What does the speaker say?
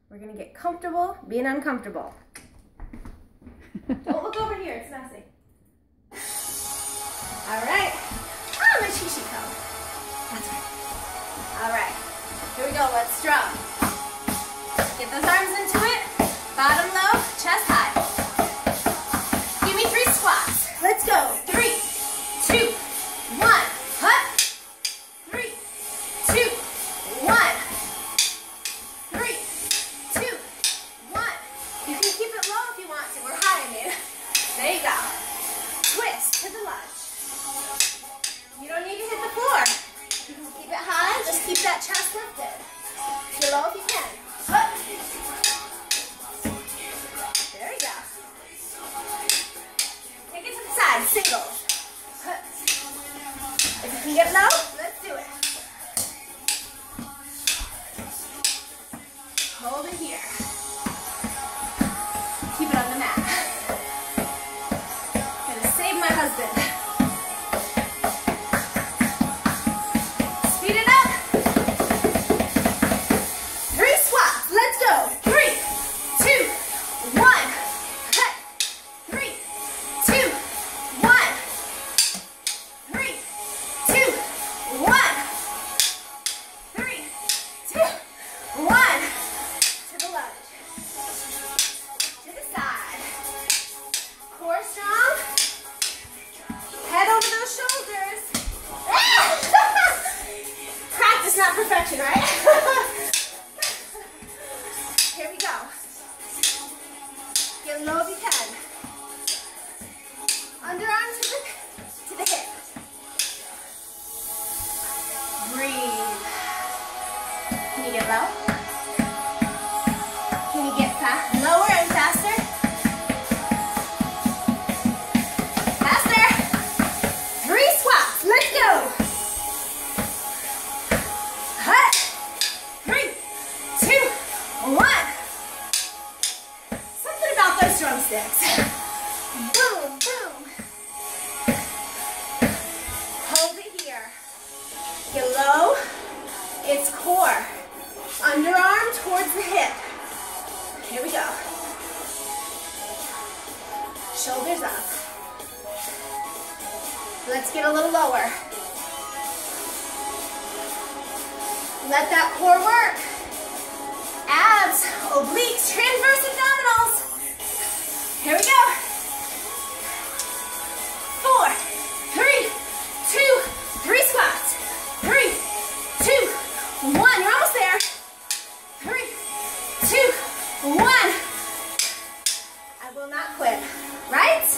We're gonna get comfortable being uncomfortable. Don't look over here, it's messy. All right. Oh, my cheat code. That's right. All right. Here we go, let's drum. Get those arms into it. Bottom low, chest high. Give me 3 squats. Let's go. 3, 2, 1. Hut. 3, 2, 1. 3, 2, 1. You can keep it low if you want to. We're high, I mean. There you go. Twist to the lunge. You don't need to hit the floor. You can keep it high. Just keep that chest lifted. Get low if you can. Up. There you go. Take it to the side. Singles. If you can get low, let's do it. Hold it here. Keep it on the mat. Gonna save my husband. Speed it up. 3 squats. Let's go. 3, 2, 1. Cut. 3, 2, 1. 3, 2, 1. 3, 2, 1. To the lunge. To the side. Core strong. Head over those shoulders. Practice, not perfection, right? Here we go. Get low if you can. Underarm to the hip. Breathe. Can you get low? Can you get lower and faster? Faster. 3 squats. Let's go. Hut. 3, 2, 1. Something about those drumsticks. Boom, boom. Hold it here. Get low. It's core. Underarm towards the hip. Here we go. Shoulders up. Let's get a little lower. Let that core work. Abs, obliques, transverse abdominals. Here we go. 4, 3, 2, 3 squats. 3, 2, 1. You're almost there. 3, 2, 1. I will not quit. Right?